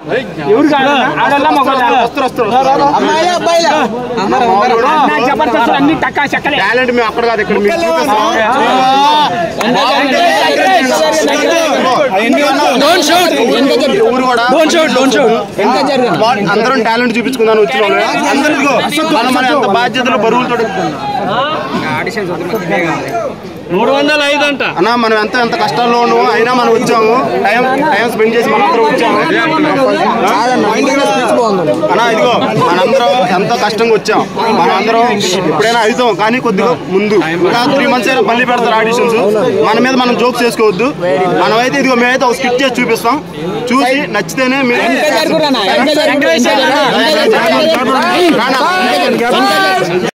ఎవరు కాదు ఆడోళ్ళ జబర్దస్త్ అన్ని టక్కా చెక్కలే టాలెంట్ మేము అక్కడ కాదు ఇక్కడ అందరం టాలెంట్ చూపించుకుందాం వచ్చిన అందరికీ మన ఎంత బాధ్యతలు బరువులతో 305 అంట అన్నా మనం ఎంత కష్టాల్లో ఉన్నాము అయినా మనం వచ్చాము టైం స్పెండ్ చేసి మనందరం వచ్చాము అన్నా ఇదిగో మనందరం ఎంతో కష్టంగా వచ్చాం మనందరం ఎప్పుడైనా అవుతాం కానీ కొద్దిగా ముందు ఇంకా 3 months అయినా మళ్ళీ పెడతారు ఆడిషన్స్ మన మీద మనం జోక్స్ చేసుకోవద్దు మనమైతే ఇదిగో మేమైతే ఒక స్కిట్ చేసి చూపిస్తాం చూసి నచ్చితేనే మీరు